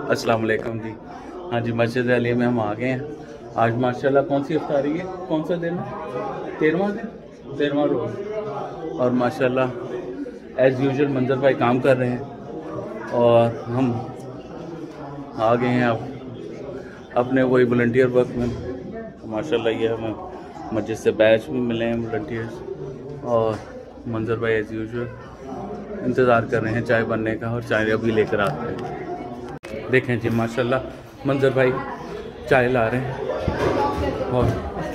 अस्सलाम वालेकुम जी। हाँ जी, मस्जिद अलिया में हम आ गए हैं। आज माशाल्लाह कौन सी इफ्तारी है, कौन सा दिन है? 13वां दिन, 13वां रोज़। और माशाल्लाह एज़ यूजुअल मंजर भाई काम कर रहे हैं और हम आ गए हैं अब अपने वही वॉलंटियर वर्क में। माशाल्लाह ये हमें मस्जिद से बैच भी मिले हैं वॉलंटियर्स, और मंजर भाई एज़ यूजुअल इंतज़ार कर रहे हैं चाय बनने का, और चाय अभी लेकर आते हैं। देखें जी माशाल्लाह मंजर भाई चाय ला रहे हैं और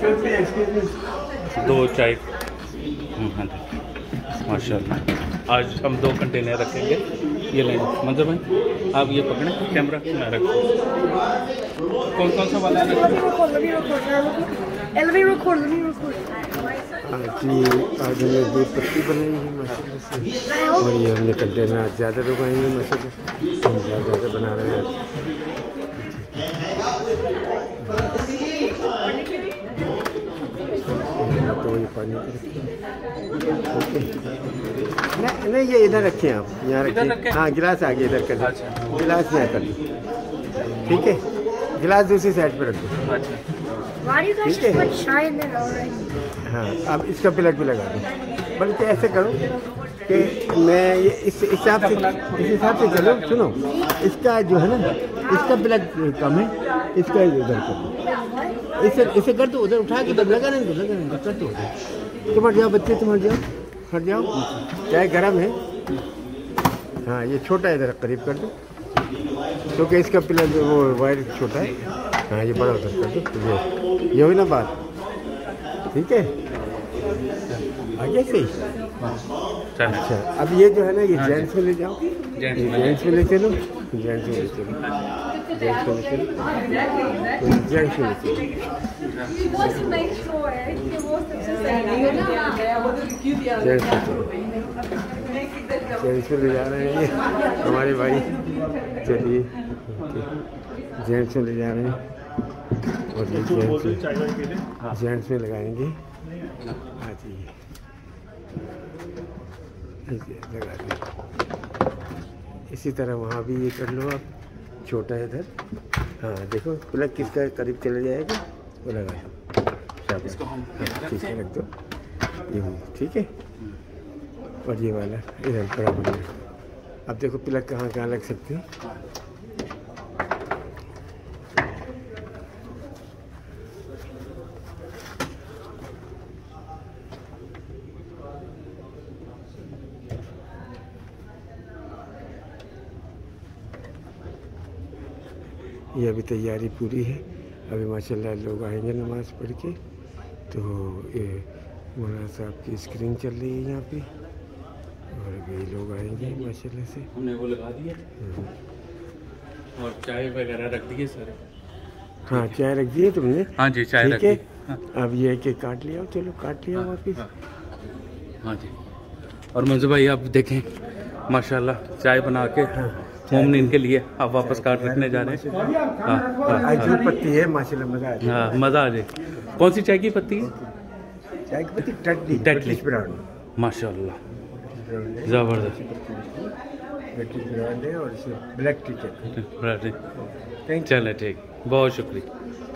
2 चाय। हाँ माशाल्लाह आज हम 2 कंटेनर रखेंगे। ये लें मंजर भाई, आप ये पकड़ें कैमरा, मैं रखूँ। कौन सा वाला है? आज हमने 2 पत्ती बनाई है माशाल्लाह से, और ये हमने कंटेनर ज़्यादा रुकाएंगे माशाल्लाह, हम ज़्यादा बना रहे हैं। तो ये पानी नहीं, ये इधर रखें आप, यहाँ रखें। हाँ गिलास आगे इधर कर दो, गिलास यहाँ कर दो, ठीक है। गिलास दूसरी साइड पर रख दो, ठीक है। हाँ अब इसका प्लग भी लगा दो, बल्कि ऐसे करो कि मैं ये इस हिसाब से चलो। सुनो, इसका जो है ना, इसका प्लग कम है, इसका इधर कर दो, इसे कर दो, उधर उठा के लगा नहीं दो, कर दो। तुम हट जाओ बच्चे, तुम हट जाओ, चाय गर्म है। हाँ ये छोटा इधर करीब कर दो, क्योंकि इसका प्लग वो वायर छोटा है। हाँ ये बड़ा उधर कर दो, ये हुई ना बात, ठीक है। आगे से अच्छा, अब ये जो है ना, ये जेंट्स में ले जाओ, जेंट्स में ले चलो, जेंट्स में ले चलो, जेंट्स में ले चलो, जेंट्स में ले चलो। जेंट्स में ले जा रहे हैं ये हमारे भाई, चलिए जेंट्स में ले जा रहे हैं, और ये जेंट्स में लगाएंगे। हाँ जी लगा दें। इसी तरह वहाँ भी ये कर लो आप, छोटा है इधर। हाँ देखो प्लग किसका करीब चला जाएगा, वो लगा दो, इसको हम ठीक है रख दो, ये ठीक है। और ये वाला इधर बराबर है। अब देखो प्लग कहाँ लग सकते हैं। ये अभी तैयारी पूरी है, अभी माशाल्लाह लोग आएंगे नमाज़ पढ़ के। तो ये मौलाना साहब की स्क्रीन चल रही है यहाँ पे, और अभी लोग आएंगे माशाल्लाह से। हमने वो लगा दिया और चाय वगैरह रख दिए सर। हाँ चाय रख दी है तुमने? हाँ जी चाय रख दी। हाँ। अब ये कि काट लिया, चलो काट लिया वापिस। हाँ जी। और मंजू भाई आप देखें माशाल्लाह चाय बना के मोमनीन के लिए आप वापस काट रखने जा रहे हैं। हाँ पत्ती है माशाल्लाह, मज़ा आ जाए। हाँ मज़ा आ जाए। कौन सी चाय की पत्ती है? चाय की पत्ती टटली ब्रांड माशाल्लाह, ज़बरदस्त ब्रांड है, और इसमें ब्लैक टी। चले ठीक, बहुत शुक्रिया।